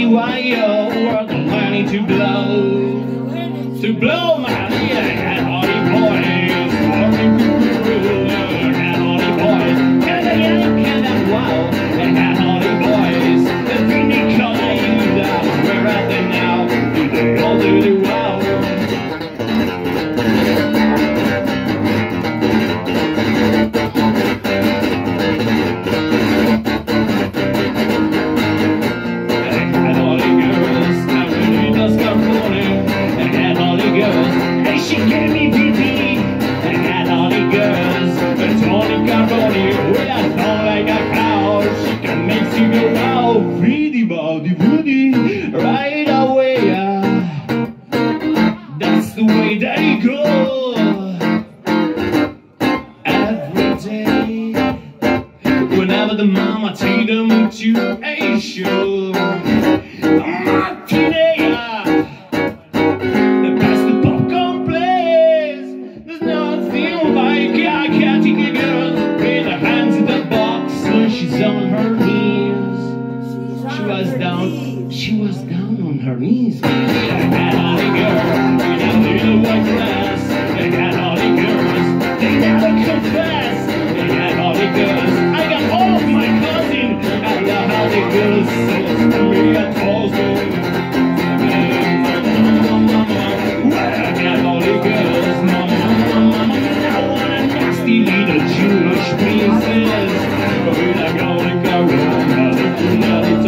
wire, work on money to blow my head, hardy boys, working and hardy boys, can I wow, and hardy boys, the thing calling you down, where are they now? Do they all do the wow? She gave me PP and had all the girls, but Tony Carboni with a song like a cow. She can make you go wow, pretty body booty right away. That's the way they go every day. Whenever the mama take them to a show, she was down on her knees. I got all the girls in a little white dress. I got all the girls, they never confess. I got all the girls, I got all of my cousins. I love how the girls say to me at Boston. Well, I got all the girls, mama. I want a nasty little Jewish princess. But I got all the girls,